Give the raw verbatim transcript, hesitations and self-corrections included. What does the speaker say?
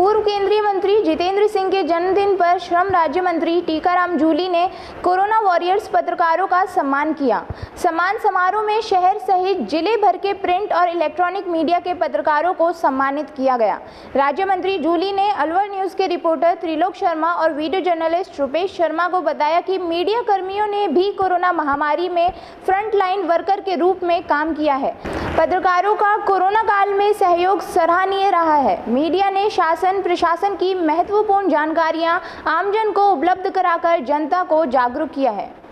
पूर्व केंद्रीय मंत्री जितेंद्र सिंह के जन्मदिन पर श्रम राज्य मंत्री टीकाराम जूली ने कोरोना वॉरियर्स पत्रकारों का सम्मान किया। सम्मान समारोह में शहर सहित जिले भर के प्रिंट और इलेक्ट्रॉनिक मीडिया के पत्रकारों को सम्मानित किया गया। राज्य मंत्री जूली ने अलवर न्यूज के रिपोर्टर त्रिलोक शर्मा और वीडियो जर्नलिस्ट रुपेश शर्मा को बताया कि मीडिया कर्मियों ने भी कोरोना महामारी में फ्रंट लाइन वर्कर के रूप में काम किया है। पत्रकारों का कोरोना काल में सहयोग सराहनीय रहा है। मीडिया ने शासन प्रशासन की महत्वपूर्ण जानकारियां आमजन को उपलब्ध कराकर जनता को जागरूक किया है।